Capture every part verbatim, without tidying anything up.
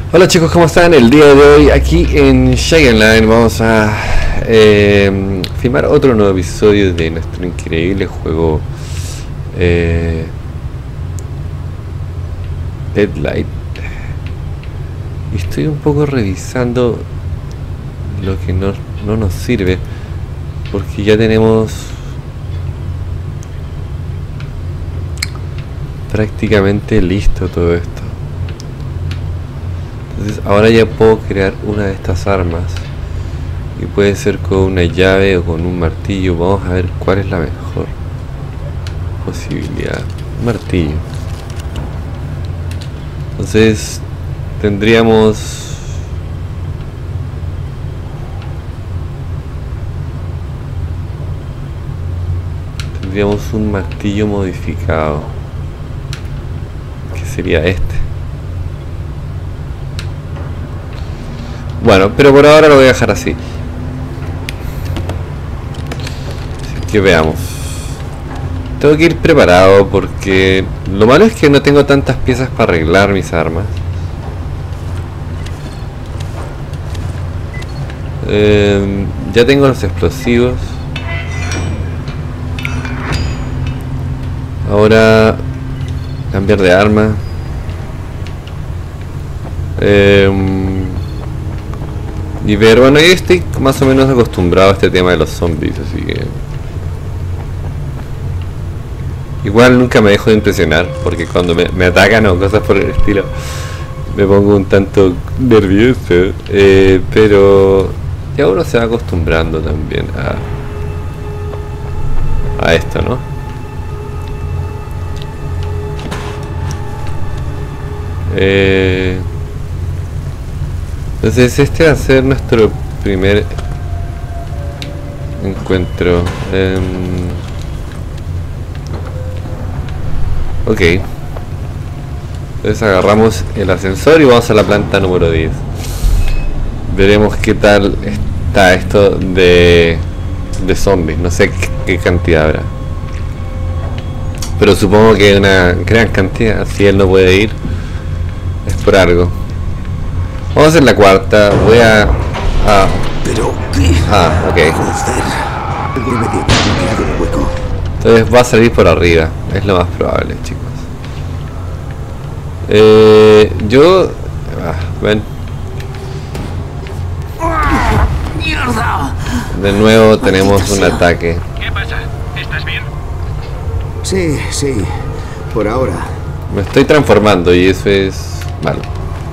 Hola chicos, ¿cómo están? El día de hoy aquí en Shy Online vamos a eh, filmar otro nuevo episodio de nuestro increíble juego eh, Deadlight. Y estoy un poco revisando lo que no, no nos sirve, porque ya tenemos prácticamente listo todo esto. Entonces ahora ya puedo crear una de estas armas, y puede ser con una llave o con un martillo. Vamos a ver cuál es la mejor posibilidad. Un martillo. Entonces tendríamos tendríamos un martillo modificado, que sería este. Bueno, pero por ahora lo voy a dejar así. Así que veamos. Tengo que ir preparado porque lo malo es que no tengo tantas piezas para arreglar mis armas. Eh, ya tengo los explosivos. Ahora cambiar de arma. Eh, Y ver, bueno, yo estoy más o menos acostumbrado a este tema de los zombies, así que igual nunca me dejo de impresionar, porque cuando me, me atacan o cosas por el estilo me pongo un tanto nervioso, eh, pero ya uno se va acostumbrando también a, a esto, ¿no? Eh... Entonces este va a ser nuestro primer encuentro. Um, ok. Entonces agarramos el ascensor y vamos a la planta número diez. Veremos qué tal está esto de, de zombies. No sé qué, qué cantidad habrá, pero supongo que una gran cantidad. Si él no puede ir, es por algo. Vamos a hacer la cuarta, voy a... Ah, ¿Pero qué? Ah, ok. Entonces va a salir por arriba, es lo más probable, chicos. Eh, yo... Ah, ven. De nuevo tenemos un ataque. ¿Qué pasa? ¿Estás bien? Sí, sí, por ahora. Me estoy transformando y eso es malo.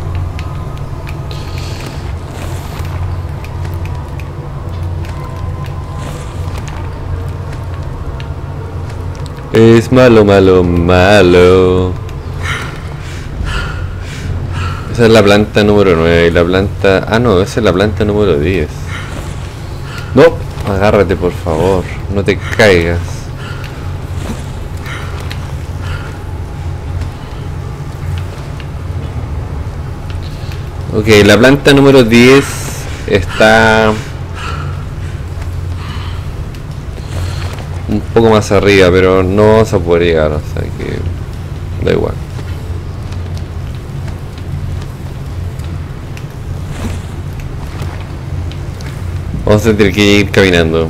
Es malo, malo, malo. Esa es la planta número nueve y la planta... Ah, no, esa es la planta número diez. No, agárrate por favor, no te caigas. Ok, la planta número diez está un poco más arriba, pero no vamos a poder llegar, o sea que da igual. Vamos a tener que ir caminando.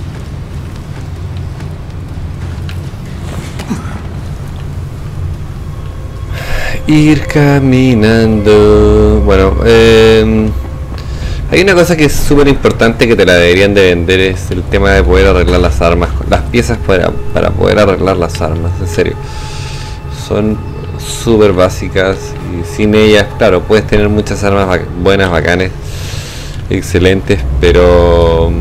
Ir caminando. Bueno, eh, hay una cosa que es súper importante que te la deberían de vender, es el tema de poder arreglar las armas, las piezas para, para poder arreglar las armas, en serio. Son súper básicas y sin ellas, claro, puedes tener muchas armas bac buenas, bacanes, excelentes, pero...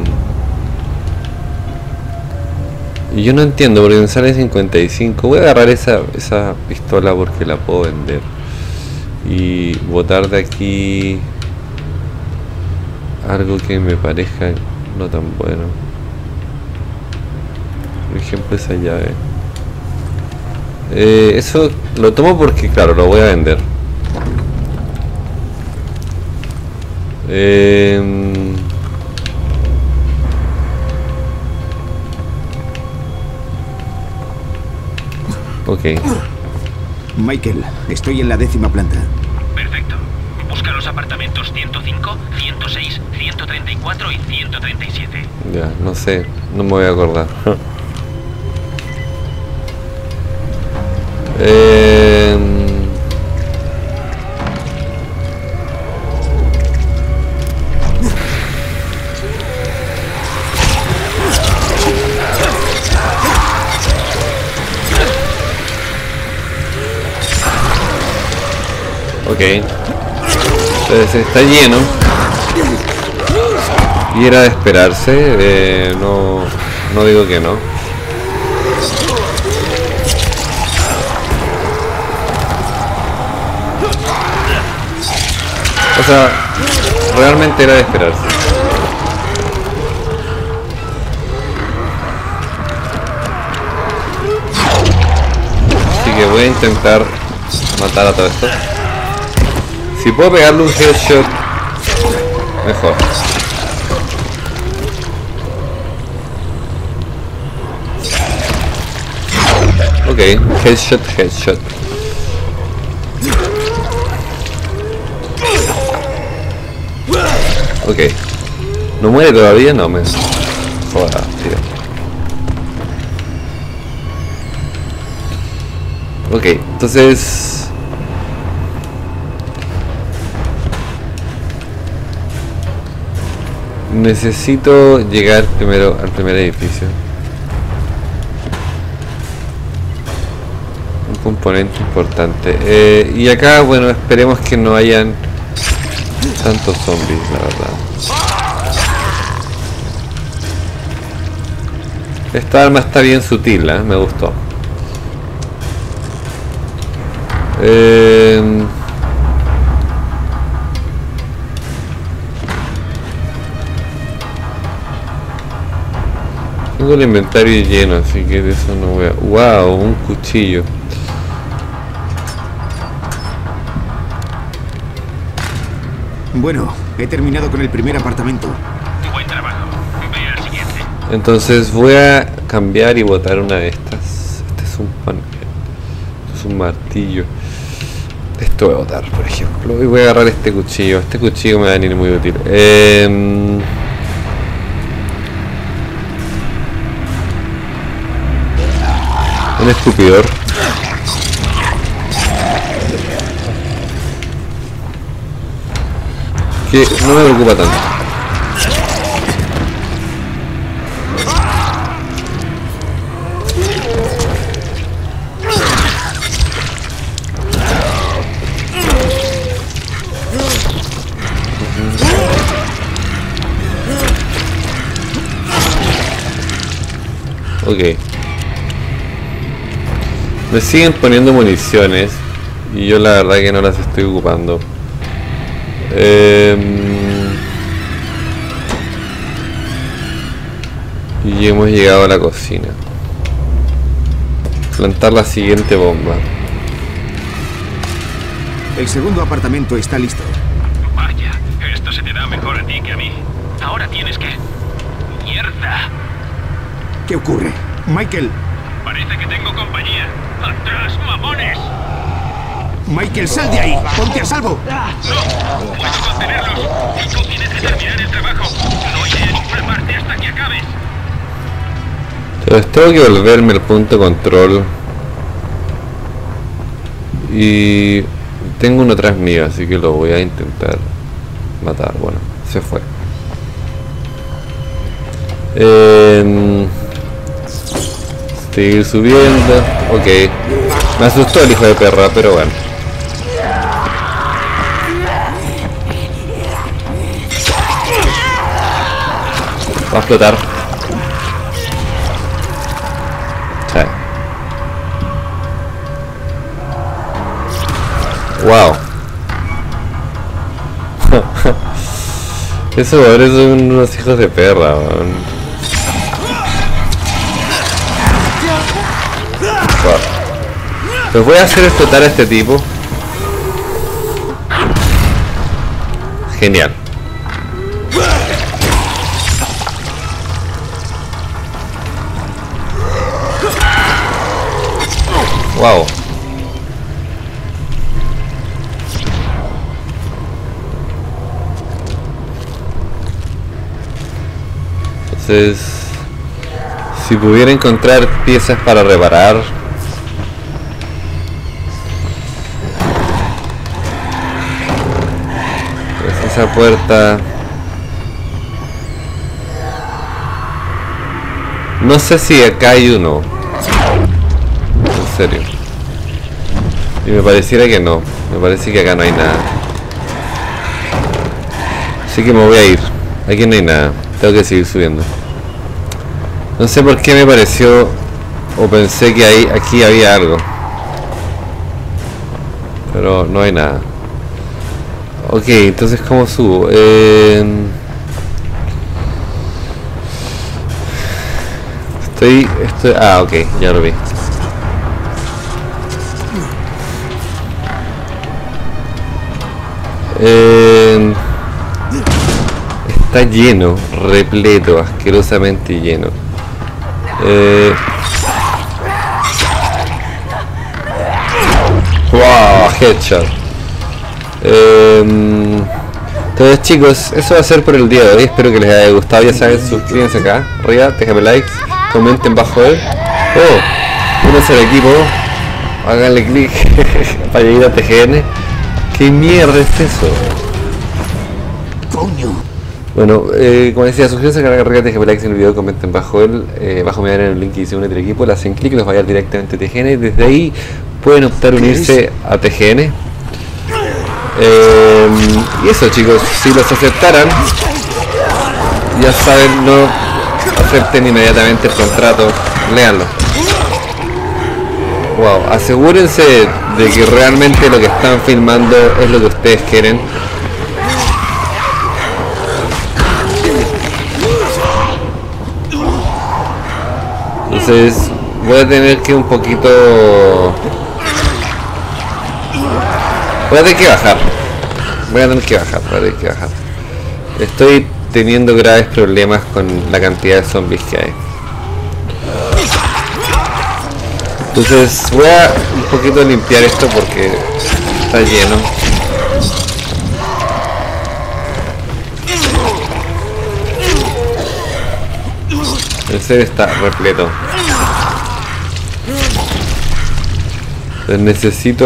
Y yo no entiendo porque me sale cincuenta y cinco. Voy a agarrar esa, esa pistola porque la puedo vender. Y botar de aquí algo que me parezca no tan bueno. Por ejemplo, esa llave. Eh, eso lo tomo porque, claro, lo voy a vender. Eh, ok. Michael, estoy en la décima planta. Perfecto. Busca los apartamentos ciento cinco, ciento seis, ciento treinta y cuatro y ciento treinta y siete. Ya, no sé, no me voy a acordar. eh... Ok, entonces está lleno y era de esperarse, eh, no, no digo que no. O sea, realmente era de esperarse. Así que voy a intentar matar a todo esto. Si puedo pegarle un headshot, mejor. Ok, headshot, headshot. Ok. ¿No muere todavía? No, me... Joder, tío. Ok, entonces... Necesito llegar primero al primer edificio. Un componente importante. Eh, y acá, bueno, esperemos que no hayan tantos zombies, la verdad. Esta arma está bien sutil, ¿eh? Me gustó. Eh... Tengo el inventario lleno, así que de eso no voy a... ¡Wow! Un cuchillo. Bueno, he terminado con el primer apartamento. Buen trabajo. Ve al siguiente. Entonces voy a cambiar y botar una de estas. Este es un pan... Esto es un martillo. Esto voy a botar, por ejemplo. Y voy a agarrar este cuchillo. Este cuchillo me va a venir muy útil. Eh... Un escupidor. Que no me preocupa tanto. Ok. Me siguen poniendo municiones y yo la verdad que no las estoy ocupando. Eh, y hemos llegado a la cocina. Plantar la siguiente bomba. El segundo apartamento está listo. Vaya, esto se te da mejor a ti que a mí. Ahora tienes que... ¡Mierda! ¿Qué ocurre? Michael. Parece que tengo compañía. ¡Atrás, mamones! Michael, sal de ahí. Ponte a salvo. ¡No! ¡Puedo contenerlos! Y tú tienes que terminar el trabajo. No iré a ninguna parte hasta que acabes. Entonces tengo que volverme al punto de control. Y... tengo uno atrás mío, así que lo voy a intentar matar. Bueno, se fue. Eh... Seguir subiendo. Ok. Me asustó el hijo de perra, pero bueno. Va a explotar. Sí. Wow. Esos pobres son unos hijos de perra, man. Pues voy a hacer explotar a este tipo. Genial. Wow. Entonces, si pudiera encontrar piezas para reparar. Pues esa puerta. No sé si acá hay uno. En serio. Y me pareciera que no. Me parece que acá no hay nada. Así que me voy a ir. Aquí no hay nada. Tengo que seguir subiendo. No sé por qué me pareció o pensé que ahí, aquí había algo. Pero no hay nada. Ok, entonces ¿cómo subo? Eh... Estoy, estoy... Ah, ok, ya lo vi. Eh... Está lleno, repleto, asquerosamente lleno. Eh... Wow, headshot. Eh... Entonces chicos, eso va a ser por el día de hoy. Espero que les haya gustado. Ya saben, suscríbanse acá arriba, déjame likes, comenten bajo él. Oh, únanse al equipo, háganle clic para ir a T G N. ¿Qué mierda es eso? Coño. Bueno, eh, como decía, suscríbanse al canal arriba, déjenme likes en el video, comenten bajo él, eh, bajo me dan el link y se unen al equipo, le hacen clic y los va a ir directamente a T G N. Desde ahí pueden optar a unirse a T G N. Eh, y eso chicos, si los aceptaran, ya saben, no acepten inmediatamente el contrato, léanlo. Wow, asegúrense de que realmente lo que están filmando es lo que ustedes quieren. Entonces voy a tener que un poquito... Voy a tener que bajar. Voy a tener que bajar, voy a tener que bajar. Estoy teniendo graves problemas con la cantidad de zombies que hay. Entonces voy a un poquito limpiar esto porque está lleno. El ser está repleto. Entonces necesito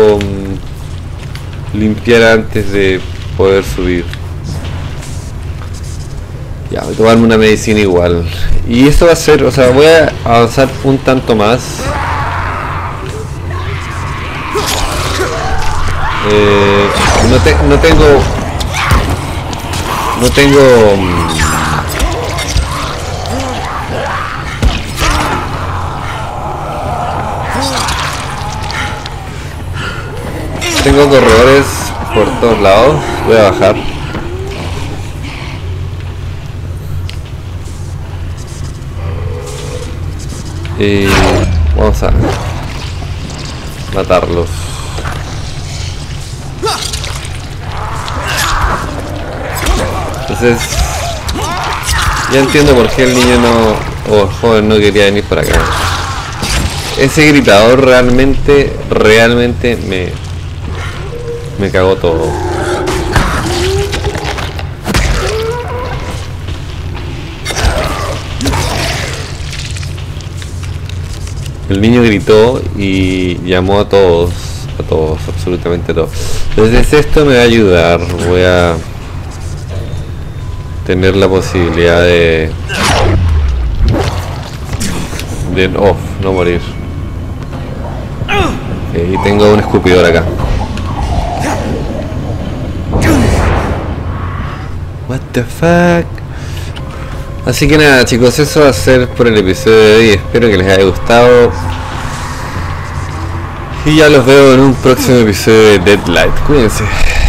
um, limpiar antes de poder subir. Ya, voy a tomarme una medicina igual. Y esto va a ser, o sea, voy a avanzar un tanto más. Eh, no, te, no tengo... No tengo... Um, Tengo corredores por todos lados. Voy a bajar. Y vamos a matarlos. Entonces ya entiendo por qué el niño no, o el joven no quería venir por acá. Ese gritador realmente, realmente me Me cagó todo. El niño gritó y llamó a todos, a todos, absolutamente a todos. Entonces esto me va a ayudar. Voy a tener la posibilidad de de oh, no morir. Okay, y tengo un escupidor acá. What the fuck. Así que nada chicos, eso va a ser por el episodio de hoy. Espero que les haya gustado. Y ya los veo en un próximo episodio de Deadlight. Cuídense.